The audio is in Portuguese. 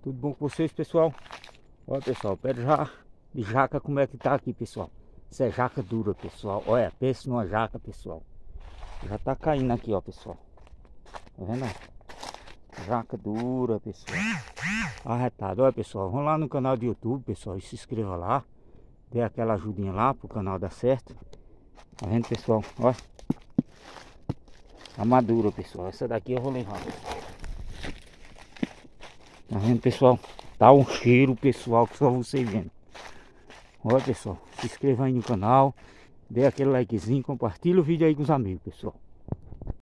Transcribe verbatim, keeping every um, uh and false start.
Tudo bom com vocês, pessoal? Olha, pessoal, pé de ja- de jaca, como é que tá aqui, pessoal? Isso é jaca dura, pessoal. Olha, pense numa jaca, pessoal. Já tá caindo aqui, ó, pessoal. Tá vendo? Jaca dura, pessoal. Arretado. Olha, pessoal, vamos lá no canal do YouTube, pessoal, e se inscreva lá. Dê aquela ajudinha lá pro canal dar certo. Tá vendo, pessoal? Olha. A madura, pessoal. Essa daqui eu vou levar, pessoal. Tá vendo, pessoal? Tá um cheiro, pessoal, que só vocês vendo. Olha, pessoal, se inscreva aí no canal, dê aquele likezinho, compartilha o vídeo aí com os amigos, pessoal.